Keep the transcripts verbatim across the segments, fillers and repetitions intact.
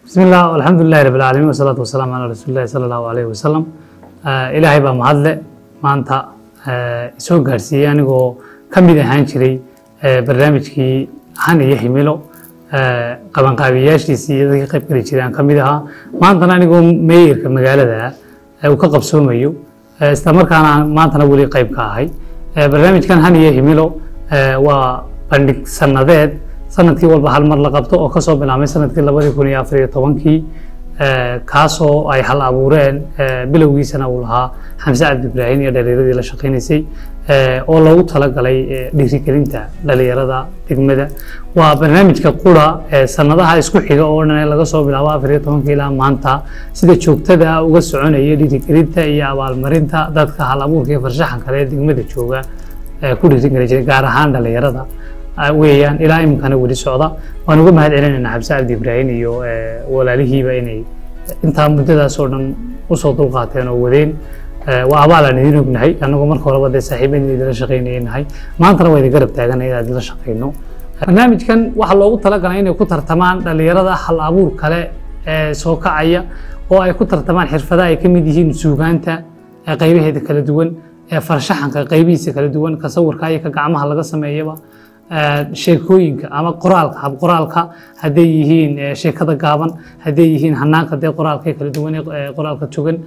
بسم الله والحمد لله رب العالمين والصلاة والسلام على رسول الله صلى الله عليه وسلم. إلهي بaa mahadle maanta soo gaarsiiyay anigoo kamid ahaan jiray barnaamijkii han iyo himilo qaban qaabiyaashiisii iyo dadka qayb gali jireen kamid ahaa maantana anigoo meeyirka magaalada uu ka qabsoomayo isla markaana maantana wali qayb ka ahay barnaamijkan han iyo himilo waa bandhig sanadeed sanadkii walba hal mar la qabto oo ka soo bilaabmay sanadkii laba kun iyo afar iyo toban-kii kaasoo ay hal abuureen bilowgiisana uu lahaa Xamse Cabdi Ibraahin iyo dhalinyarada la shaqeynaysay oo loogu talagalay dhiirigelinta dhalinyarada degmada waa barnaamijka qura sanadaha isku xiga oo dhan laga soo bilaabo afar iyo toban-kii ilaa maanta sida joogtada uga soconaya dhiirigelinta iyo abaalmarinta dadka hal abuurka iyo farshaxanka ee degmada jooga ku dhiirigelinaya gaar ahaan dhalinyarada weeyaan ilaa imkana wali socda waan uga mahad celinaynaa Xamse Cabdi Ibraahin iyo walaalihiiba inay inta muddadaas oo dhan u soo dulqaateen oo wadeen waa abaalan idin ognahay anagoo marka horeba de saaxiibadii la shaqeynaynahay maantana way garab taaganay inaad la shaqeyno barnaamijkan waxa loogu talagalay inay ku tartamaan dhalinyarada hal abuur kale ee soo kacaya oo ay ku tartamaan xirfadaha ay kamid yihiin suugaanta qaybaheeda kala duwan ee farshaxanka qaybihiisa kala duwan ka sawirka iyo ka gacmaha laga sameeyaba sheekooyinka ama qoraalka hab qoraalka haday yihiin sheekada gaaban haday yihiin hanaanka de qoraalka kala duwan ee qoraalka togan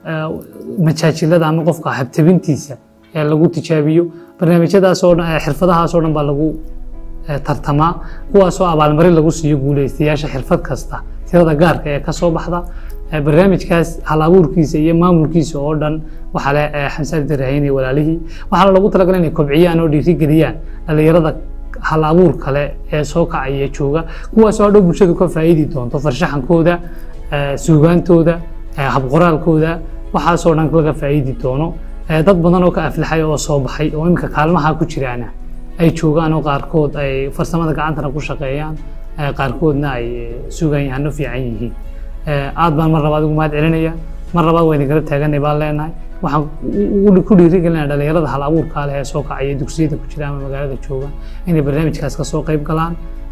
majaajilada ama qofka habtabintiisa ee lagu tijaabiyo barnaamijyadaas oo dhan xirfadahaas oo dhan baa lagu tartamaa kuwaas oo abaalmarin lagu siiyo guuleystayaasha xirfad kasta tirada gaarka ee ka soo baxda barnaamijkaas hal abuurkiisa iyo maamulkiisa oo dhan waxa la Xamse Cabdi Ibraahin iyo walaalihii waxa lagu talagalay inay kobciyaan oo dhiirigeliyaan dhalinyarada hal abuur kale ee soo kacaya jooga kuwaas oo dhow bulshadu ka faa'iidi doonto farshaxankooda suugaantooda hab qoraalkooda waxaas oo dhan laga faa'iidi doono dad badan oo ka aflaxay oo soo baxay oo imka kaalmaha ku jiraana ay joogaan oo qaarkood ay farsamada gacanta ku shaqeeyaan qaarkoodna ay suugaanyahano fiican yihiin aad baan mar labaad ugu mahad celinaya mar labaad way garab taaganay baan leenahay waxaan ku dhiirigelinayaa dhalinyarada hal abuurka leh ee soo kacaya dugsiyada ku jira ama magaalada jooga inay barnaamijkaas ka soo qayb galaan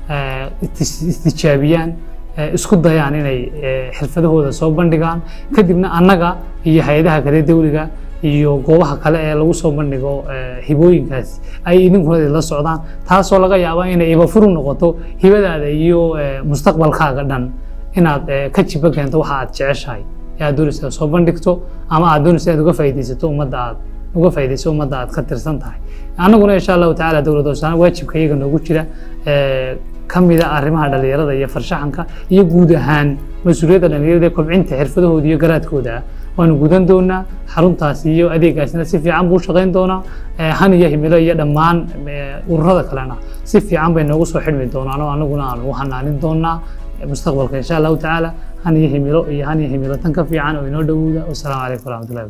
istijaabiyaan isku dayaan inay xirfadahooda soo bandhigaan kadibna annaga iyo hay'adaha kale dawliga iyo goobaha kale ee lagu soo bandhigo hibooyinkaas ay idinkuna la socdaan taasoo laga yaabo inay iba furu noqoto hibadaada iyo mustaqbalkaaga dhan inaad ka jiba keento waxa aad jeceshahay aad doonayso soo bandhigto ama aad doonayso aad uga faa'iideysato ummadda aad uga faa'iideyso ummadda aad ka tirsan tahay anaguna insha Allah ta'ala dawladda Soomaaliya waajibka iyaga noogu jira ee kamida arrimaha dhalinyarada iyo farshaxanka iyo guud ahaan mas'uuliyadda dhalinyarada kobcinta xirfadahooda iyo garaadkooda waan gudan doonaa xaruntaas iyo adeegaasna si fiican buu shaqeyn doonaa han iyo himilo iyo dhammaan ururada kalena si fiican bay noogu soo xidhmi doonaan oo anaguna aan u hanaanin doonaa mustaqbalka insha Allah ta'ala han iyo himilo iyo han iyo himilo tan ka fiican oo inoo dhawada. Wassalaamu calaykum warahmatullahi